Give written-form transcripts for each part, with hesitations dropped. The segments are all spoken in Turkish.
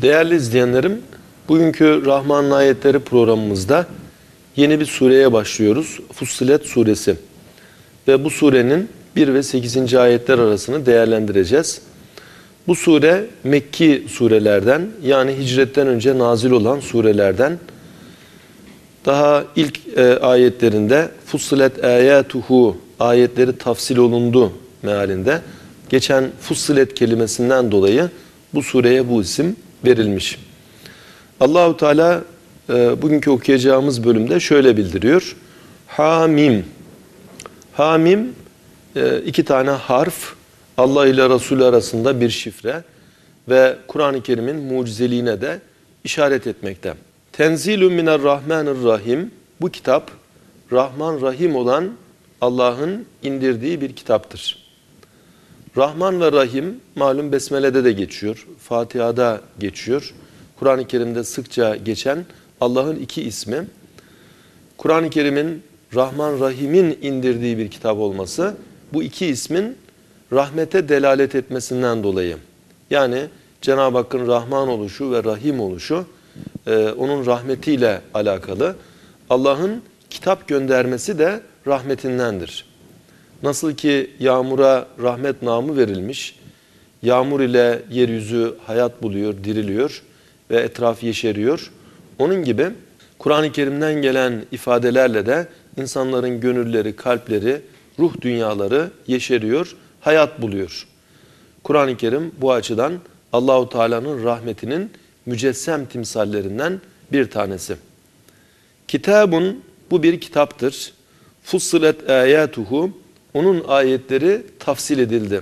Değerli izleyenlerim, bugünkü Rahman'ın Ayetleri programımızda yeni bir sureye başlıyoruz. Fussilet suresi. Ve bu surenin 1 ve 8. ayetler arasını değerlendireceğiz. Bu sure Mekki surelerden, yani hicretten önce nazil olan surelerden. Daha ilk ayetlerinde Fussilet ayatuhu, ayetleri tafsil olundu mealinde. Geçen Fussilet kelimesinden dolayı bu sureye bu isim verilmiş. Allahu Teala bugünkü okuyacağımız bölümde şöyle bildiriyor. Hamim. Hamim iki tane harf, Allah ile Resulü arasında bir şifre ve Kur'an-ı Kerim'in mucizeliğine de işaret etmekte. Tenzilun minerrahmanirrahim. Bu kitap Rahman Rahim olan Allah'ın indirdiği bir kitaptır. Rahman ve Rahim malum Besmele'de de geçiyor, Fatiha'da geçiyor. Kur'an-ı Kerim'de sıkça geçen Allah'ın iki ismi. Kur'an-ı Kerim'in Rahman Rahim'in indirdiği bir kitap olması bu iki ismin rahmete delalet etmesinden dolayı. Yani Cenab-ı Hakk'ın Rahman oluşu ve Rahim oluşu onun rahmetiyle alakalı. Allah'ın kitap göndermesi de rahmetindendir. Nasıl ki yağmura rahmet namı verilmiş, yağmur ile yeryüzü hayat buluyor, diriliyor ve etraf yeşeriyor. Onun gibi Kur'an-ı Kerim'den gelen ifadelerle de insanların gönülleri, kalpleri, ruh dünyaları yeşeriyor, hayat buluyor. Kur'an-ı Kerim bu açıdan Allahu Teala'nın rahmetinin mücessem timsallerinden bir tanesi. Kitabun, bu bir kitaptır. Fussilet ayatuhu, onun ayetleri tafsil edildi.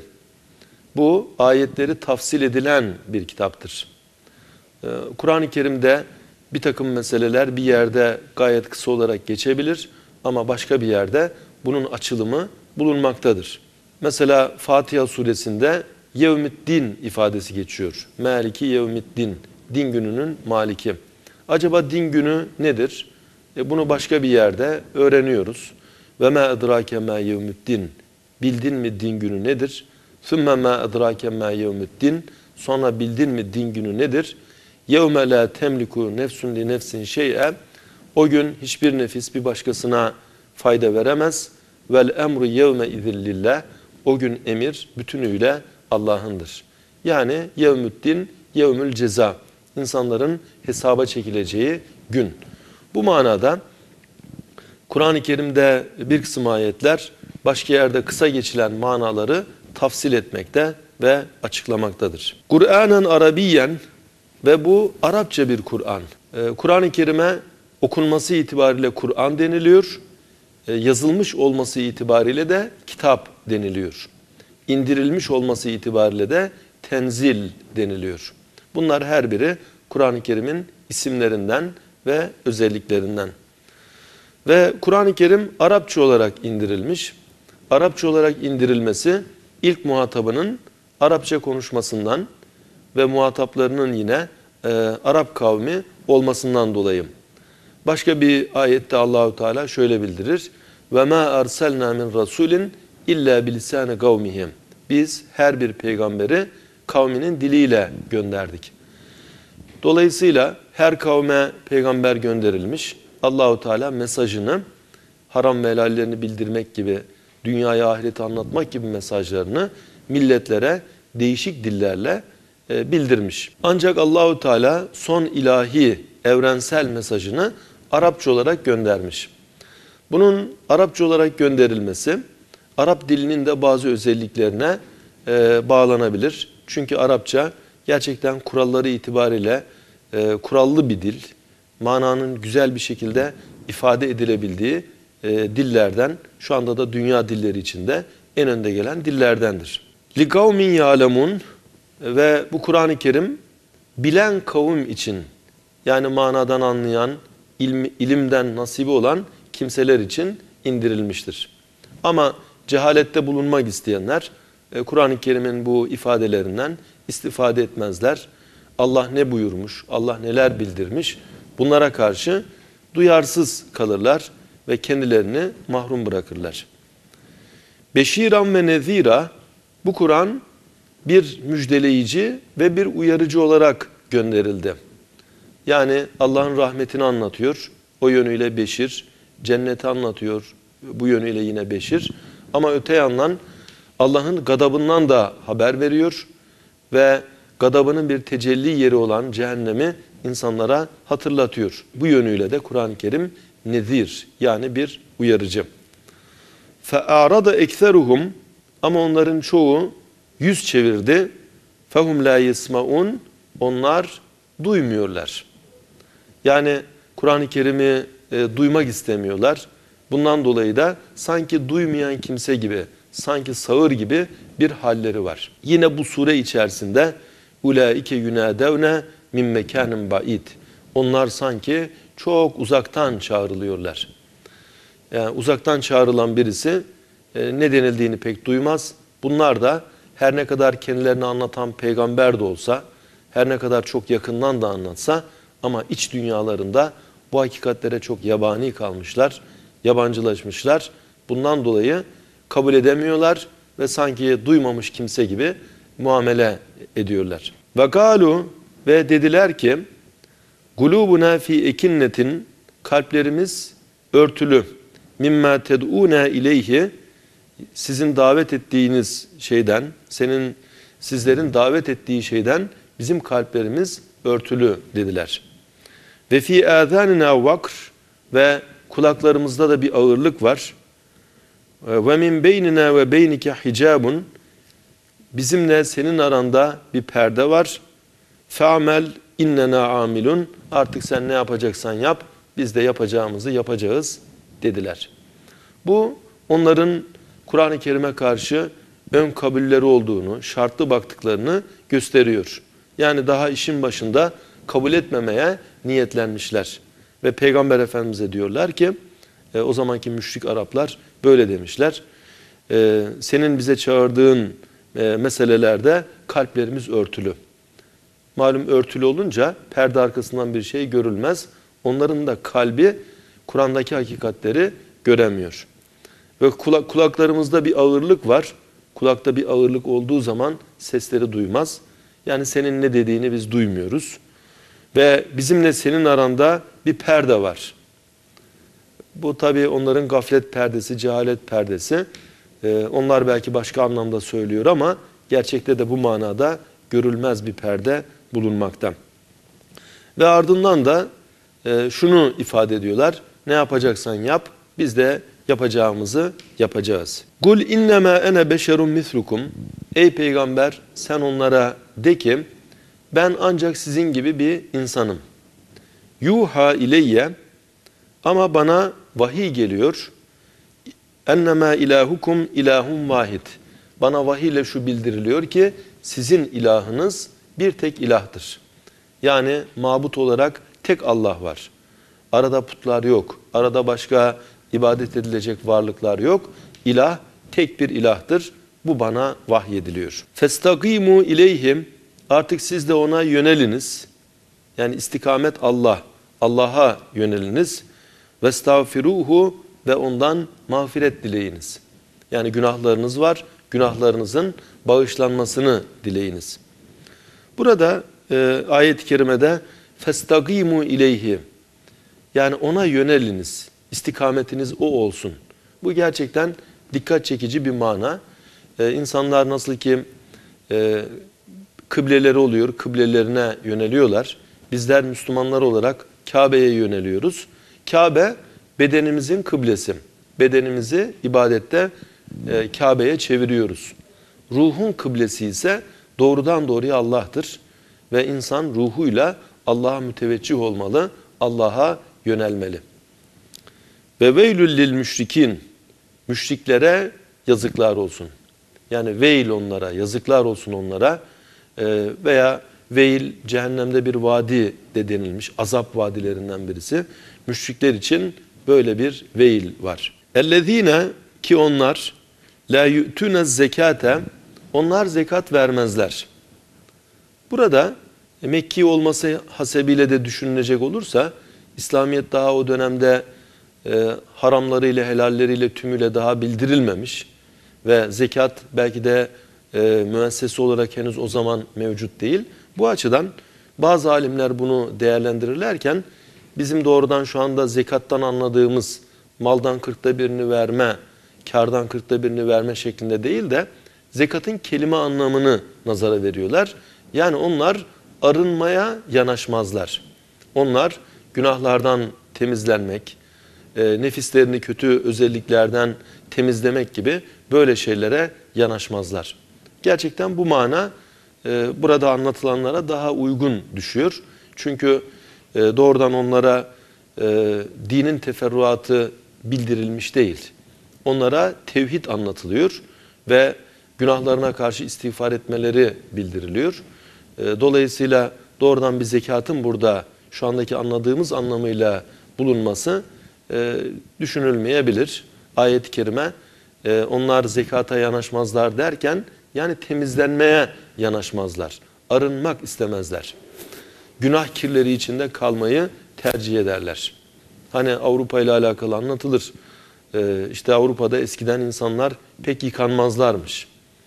Bu ayetleri tafsil edilen bir kitaptır. Kur'an-ı Kerim'de bir takım meseleler bir yerde gayet kısa olarak geçebilir ama başka bir yerde bunun açılımı bulunmaktadır. Mesela Fatiha suresinde Yevmiddin ifadesi geçiyor. Maliki Yevmiddin, din gününün maliki. Acaba din günü nedir? Bunu başka bir yerde öğreniyoruz. Ve ma edrake ma yevmiddin. Bildin mi din günü nedir? Sümme ma edrake ma yevmiddin. Sonra bildin mi din günü nedir? Yevme la temliku nefsun li nefsin şey'e. O gün hiçbir nefis bir başkasına fayda veremez. Vel emru yevme izillillah. O gün emir bütünüyle Allah'ındır. Yani yevmüddin, yevmül ceza. İnsanların hesaba çekileceği gün. Bu manada Kur'an-ı Kerim'de bir kısım ayetler başka yerde kısa geçilen manaları tafsil etmekte ve açıklamaktadır. Kur'anen Arabiyen, ve bu Arapça bir Kur'an. Kur'an-ı Kerim'e okunması itibariyle Kur'an deniliyor. Yazılmış olması itibariyle de kitap deniliyor. İndirilmiş olması itibariyle de tenzil deniliyor. Bunlar her biri Kur'an-ı Kerim'in isimlerinden ve özelliklerinden. Ve Kur'an-ı Kerim Arapça olarak indirilmiş. Arapça olarak indirilmesi ilk muhatabının Arapça konuşmasından ve muhataplarının yine Arap kavmi olmasından dolayı. Başka bir ayette Allahu Teala şöyle bildirir. Ve ma arsalna min rasulin illa bilisani kavmihim. Biz her bir peygamberi kavminin diliyle gönderdik. Dolayısıyla her kavme peygamber gönderilmiş. Allahu Teala mesajını, haram ve helallerini bildirmek gibi, dünyaya ahireti anlatmak gibi mesajlarını milletlere değişik dillerle bildirmiş. Ancak Allahu Teala son ilahi evrensel mesajını Arapça olarak göndermiş. Bunun Arapça olarak gönderilmesi Arap dilinin de bazı özelliklerine bağlanabilir. Çünkü Arapça gerçekten kuralları itibariyle kurallı bir dil. Mananın güzel bir şekilde ifade edilebildiği dillerden, şu anda da dünya dilleri içinde en önde gelen dillerdendir. لِقَوْمٍ يَعْلَمُونَ, ve bu Kur'an-ı Kerim bilen kavim için, yani manadan anlayan, ilimden nasibi olan kimseler için indirilmiştir. Ama cehalette bulunmak isteyenler Kur'an-ı Kerim'in bu ifadelerinden istifade etmezler. Allah ne buyurmuş, Allah neler bildirmiş, bunlara karşı duyarsız kalırlar ve kendilerini mahrum bırakırlar. Beşiran ve nezira, bu Kur'an bir müjdeleyici ve bir uyarıcı olarak gönderildi. Yani Allah'ın rahmetini anlatıyor. O yönüyle beşir. Cenneti anlatıyor. Bu yönüyle yine beşir. Ama öte yandan Allah'ın gadabından da haber veriyor. Ve gadabının bir tecelli yeri olan cehennemi insanlara hatırlatıyor. Bu yönüyle de Kur'an-ı Kerim nezir, yani bir uyarıcı. فَاَعْرَضَ اَكْثَرُهُمْ Ama onların çoğu yüz çevirdi. فَهُمْ لَا يَسْمَعُونَ Onlar duymuyorlar. Yani Kur'an-ı Kerim'i duymak istemiyorlar. Bundan dolayı da sanki duymayan kimse gibi, sanki sağır gibi bir halleri var. Yine bu sure içerisinde ulaike yunadevne min mekanin ba'id. Onlar sanki çok uzaktan çağrılıyorlar. Yani uzaktan çağrılan birisi ne denildiğini pek duymaz. Bunlar da her ne kadar kendilerini anlatan peygamber de olsa, her ne kadar çok yakından da anlatsa ama iç dünyalarında bu hakikatlere çok yabani kalmışlar, yabancılaşmışlar. Bundan dolayı kabul edemiyorlar ve sanki duymamış kimse gibi muamele ediyorlar. Vekalu ve dediler ki kulubuna fi ekinnetin kalplerimiz örtülü mimma ted'una ileyhi sizin davet ettiğiniz şeyden, sizlerin davet ettiği şeyden bizim kalplerimiz örtülü dediler. Ve fi azanina vakr ve kulaklarımızda da bir ağırlık var. Ve min beynina ve beynike hicabun bizimle senin aranda bir perde var. Fe'amel innena amilun artık sen ne yapacaksan yap, biz de yapacağımızı yapacağız dediler. Bu onların Kur'an-ı Kerim'e karşı ön kabulleri olduğunu, şartlı baktıklarını gösteriyor. Yani daha işin başında kabul etmemeye niyetlenmişler. Ve Peygamber Efendimiz'e diyorlar ki, o zamanki müşrik Araplar böyle demişler. Senin bize çağırdığın meselelerde kalplerimiz örtülü. Malum örtülü olunca perde arkasından bir şey görülmez. Onların da kalbi Kur'an'daki hakikatleri göremiyor. Ve kulaklarımızda bir ağırlık var. Kulakta bir ağırlık olduğu zaman sesleri duymaz. Yani senin ne dediğini biz duymuyoruz. Ve bizimle senin aranda bir perde var. Bu tabii onların gaflet perdesi, cehalet perdesi. Onlar belki başka anlamda söylüyor ama gerçekte de bu manada görülmez bir perde bulunmakta. Ve ardından da şunu ifade ediyorlar. Ne yapacaksan yap, biz de yapacağımızı yapacağız. Kul innema ene beşerun mislukum. Ey peygamber sen onlara de ki ben ancak sizin gibi bir insanım. Yuha ileyye ama bana vahiy geliyor. Ennema ilahukum ilahun vahid. Bana vahiy ile şu bildiriliyor ki sizin ilahınız bir tek ilahtır. Yani mabut olarak tek Allah var. Arada putlar yok. Arada başka ibadet edilecek varlıklar yok. İlah tek bir ilahtır. Bu bana vahyediliyor. Festakimu ileyhim. Artık siz de ona yöneliniz. Yani istikamet Allah. Allah'a yöneliniz. Vestağfiruhu ve ondan mağfiret dileyiniz. Yani günahlarınız var. Günahlarınızın bağışlanmasını dileyiniz. Burada ayet-i kerimede festakimu ileyhi. Yani ona yöneliniz. İstikametiniz o olsun. Bu gerçekten dikkat çekici bir mana. İnsanlar nasıl ki kıbleleri oluyor, kıblelerine yöneliyorlar. Bizler Müslümanlar olarak Kabe'ye yöneliyoruz. Kabe bedenimizin kıblesi. Bedenimizi ibadette Kabe'ye çeviriyoruz. Ruhun kıblesi ise doğrudan doğruya Allah'tır. Ve insan ruhuyla Allah'a müteveccih olmalı, Allah'a yönelmeli. Ve veylül lil müşrikin. Müşriklere yazıklar olsun. Yani veil onlara, yazıklar olsun onlara. Veya veil cehennemde bir vadi de denilmiş. Azap vadilerinden birisi. Müşrikler için böyle bir veil var. Ellezine ki onlar la yu'tune zekate onlar zekat vermezler. Burada Mekki olması hasebiyle de düşünülecek olursa İslamiyet daha o dönemde haramlarıyla helalleriyle tümüyle daha bildirilmemiş ve zekat belki de müessesi olarak henüz o zaman mevcut değil. Bu açıdan bazı alimler bunu değerlendirirlerken bizim doğrudan şu anda zekattan anladığımız maldan 1/40'ını verme, kardan 1/40'ını verme şeklinde değil de zekatın kelime anlamını nazara veriyorlar. Yani onlar arınmaya yanaşmazlar. Onlar günahlardan temizlenmek, nefislerini kötü özelliklerden temizlemek gibi böyle şeylere yanaşmazlar. Gerçekten bu mana burada anlatılanlara daha uygun düşüyor. Çünkü doğrudan onlara dinin teferruatı bildirilmiş değil. Onlara tevhid anlatılıyor ve günahlarına karşı istiğfar etmeleri bildiriliyor. Dolayısıyla doğrudan bir zekatın burada şu andaki anladığımız anlamıyla bulunması düşünülmeyebilir. Ayet-i kerime onlar zekata yanaşmazlar derken yani temizlenmeye yanaşmazlar. Arınmak istemezler. Günah kirleri içinde kalmayı tercih ederler. Hani Avrupa ile alakalı anlatılır. İşte Avrupa'da eskiden insanlar pek yıkanmazlarmış.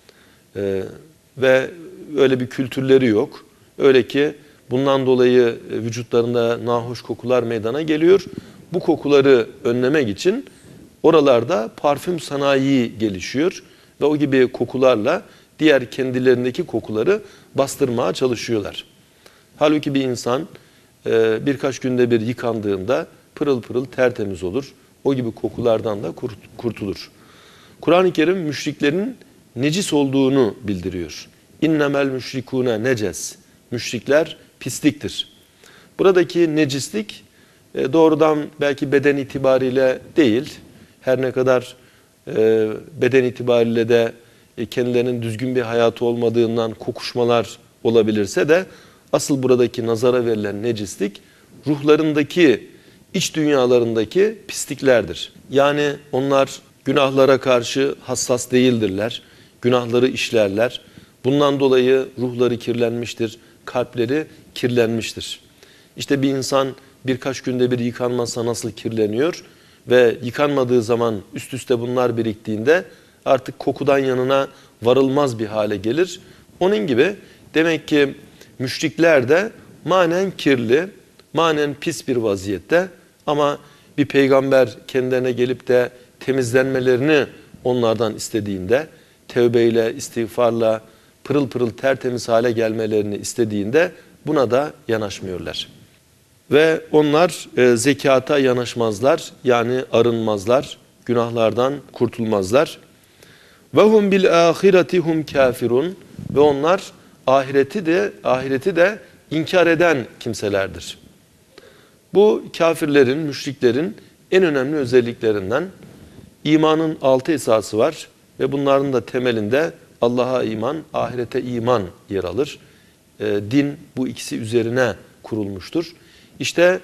Ve öyle bir kültürleri yok. Öyle ki bundan dolayı vücutlarında nahoş kokular meydana geliyor. Bu kokuları önlemek için oralarda parfüm sanayi gelişiyor. Ve o gibi kokularla diğer kendilerindeki kokuları bastırmaya çalışıyorlar. Halbuki bir insan birkaç günde bir yıkandığında pırıl pırıl tertemiz olur. O gibi kokulardan da kurtulur. Kur'an-ı Kerim müşriklerin necis olduğunu bildiriyor. İnnemel müşrikûne neces. Müşrikler pisliktir. Buradaki necislik doğrudan belki beden itibariyle değil. Her ne kadar beden itibariyle de kendilerinin düzgün bir hayatı olmadığından kokuşmalar olabilirse de asıl buradaki nazara verilen necislik ruhlarındaki, iç dünyalarındaki pisliklerdir. Yani onlar günahlara karşı hassas değildirler. Günahları işlerler. Bundan dolayı ruhları kirlenmiştir, kalpleri kirlenmiştir. İşte bir insan birkaç günde bir yıkanmazsa nasıl kirleniyor ve yıkanmadığı zaman üst üste bunlar biriktiğinde artık kokudan yanına varılmaz bir hale gelir. Onun gibi demek ki müşrikler de manen kirli, manen pis bir vaziyette ama bir peygamber kendilerine gelip de temizlenmelerini onlardan istediğinde, tevbeyle, istiğfarla pırıl pırıl tertemiz hale gelmelerini istediğinde buna da yanaşmıyorlar. Ve onlar zekata yanaşmazlar, yani arınmazlar, günahlardan kurtulmazlar. Ve hum bil ahireti hum kafirun, ve onlar ahireti de inkar eden kimselerdir. Bu kafirlerin, müşriklerin en önemli özelliklerinden. İmanın 6 esası var ve bunların da temelinde Allah'a iman, ahirete iman yer alır. Din bu ikisi üzerine kurulmuştur. İşte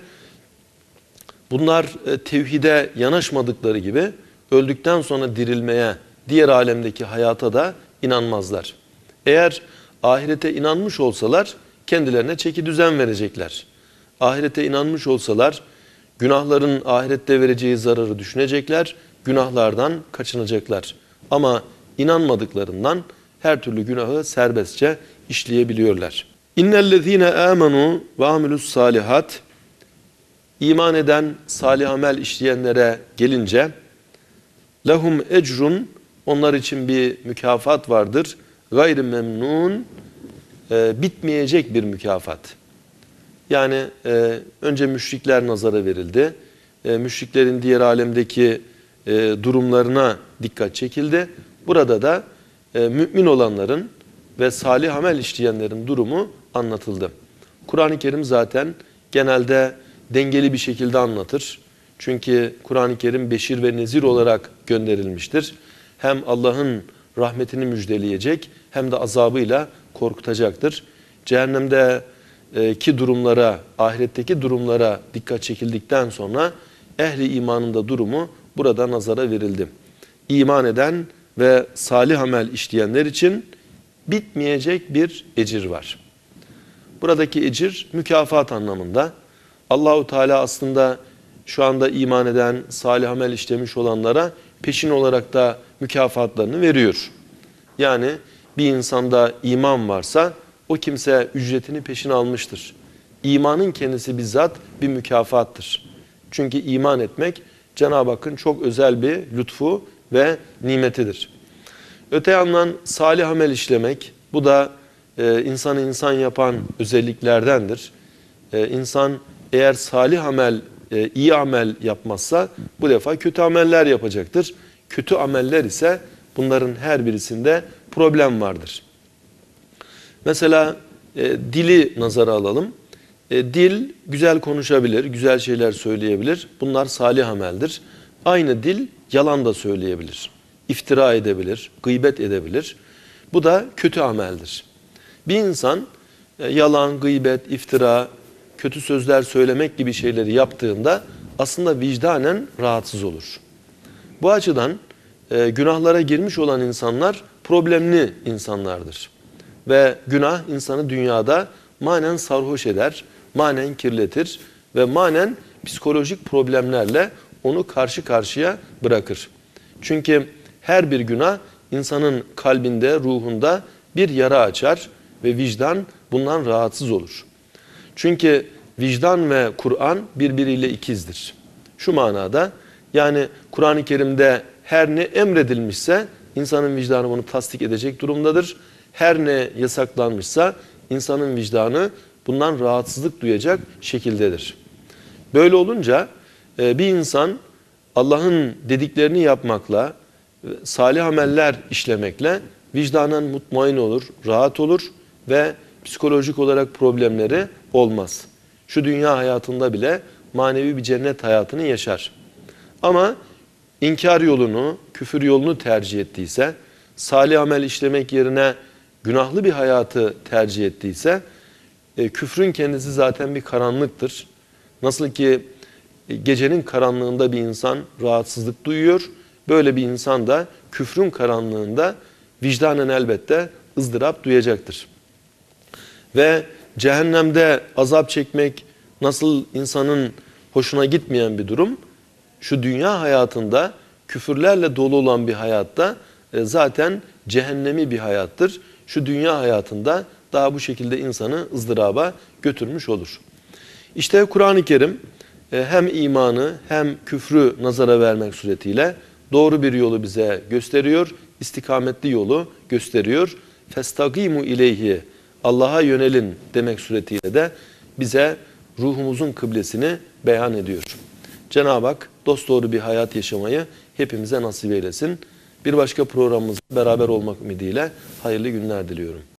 bunlar tevhide yanaşmadıkları gibi öldükten sonra dirilmeye, diğer alemdeki hayata da inanmazlar. Eğer ahirete inanmış olsalar kendilerine çeki düzen verecekler. Ahirete inanmış olsalar günahların ahirette vereceği zararı düşünecekler, günahlardan kaçınacaklar. Ama inanmadıklarından her türlü günahı serbestçe işleyebiliyorlar. İnnellezîne âmenû ve amilus salihat, iman eden, salih amel işleyenlere gelince lehum ecrun, onlar için bir mükafat vardır. Gayr memnun, bitmeyecek bir mükafat. Yani önce müşrikler nazara verildi. Müşriklerin diğer alemdeki durumlarına dikkat çekildi. Burada da mümin olanların ve salih amel işleyenlerin durumu anlatıldı. Kur'an-ı Kerim zaten genelde dengeli bir şekilde anlatır. Çünkü Kur'an-ı Kerim beşir ve nezir olarak gönderilmiştir. Hem Allah'ın rahmetini müjdeleyecek hem de azabıyla korkutacaktır. Cehennemdeki durumlara, ahiretteki durumlara dikkat çekildikten sonra ehli imanın da durumu burada nazara verildi. İman eden ve salih amel işleyenler için bitmeyecek bir ecir var. Buradaki ecir mükafat anlamında. Allahu Teala aslında şu anda iman eden, salih amel işlemiş olanlara peşin olarak da mükafatlarını veriyor. Yani bir insanda iman varsa o kimse ücretini peşin almıştır. imanın kendisi bizzat bir mükafattır. Çünkü iman etmek Cenab-ı Hakk'ın çok özel bir lütfu ve nimetidir. Öte yandan salih amel işlemek, bu da insanı insan yapan özelliklerdendir. İnsan eğer salih amel, iyi amel yapmazsa bu defa kötü ameller yapacaktır. Kötü ameller ise bunların her birisinde problem vardır. Mesela dili nazara alalım. Dil güzel konuşabilir, güzel şeyler söyleyebilir. Bunlar salih ameldir. Aynı dil yalan da söyleyebilir. İftira edebilir, gıybet edebilir. Bu da kötü ameldir. Bir insan yalan, gıybet, iftira, kötü sözler söylemek gibi şeyleri yaptığında aslında vicdanen rahatsız olur. Bu açıdan günahlara girmiş olan insanlar problemli insanlardır. Ve günah insanı dünyada manen sarhoş eder, manen kirletir ve manen psikolojik problemlerle onu karşı karşıya bırakır. Çünkü her bir günah insanın kalbinde, ruhunda bir yara açar ve vicdan bundan rahatsız olur. Çünkü vicdan ve Kur'an birbiriyle ikizdir. Şu manada, yani Kur'an-ı Kerim'de her ne emredilmişse insanın vicdanı bunu tasdik edecek durumdadır. Her ne yasaklanmışsa insanın vicdanı bundan rahatsızlık duyacak şekildedir. Böyle olunca bir insan Allah'ın dediklerini yapmakla, salih ameller işlemekle vicdanen mutmain olur, rahat olur ve psikolojik olarak problemleri olmaz. Şu dünya hayatında bile manevi bir cennet hayatını yaşar. Ama inkar yolunu, küfür yolunu tercih ettiyse, salih amel işlemek yerine günahlı bir hayatı tercih ettiyse, küfrün kendisi zaten bir karanlıktır. Nasıl ki gecenin karanlığında bir insan rahatsızlık duyuyor, böyle bir insan da küfrün karanlığında vicdanen elbette ızdırap duyacaktır. Ve cehennemde azap çekmek nasıl insanın hoşuna gitmeyen bir durum, şu dünya hayatında küfürlerle dolu olan bir hayatta zaten cehennemi bir hayattır. Şu dünya hayatında daha bu şekilde insanı ızdıraba götürmüş olur. İşte Kur'an-ı Kerim hem imanı hem küfrü nazara vermek suretiyle doğru bir yolu bize gösteriyor, istikametli yolu gösteriyor. Festagimu ileyhi, Allah'a yönelin demek suretiyle de bize ruhumuzun kıblesini beyan ediyor. Cenab-ı Hak dosdoğru bir hayat yaşamayı hepimize nasip eylesin. Bir başka programımızda beraber olmak ümidiyle hayırlı günler diliyorum.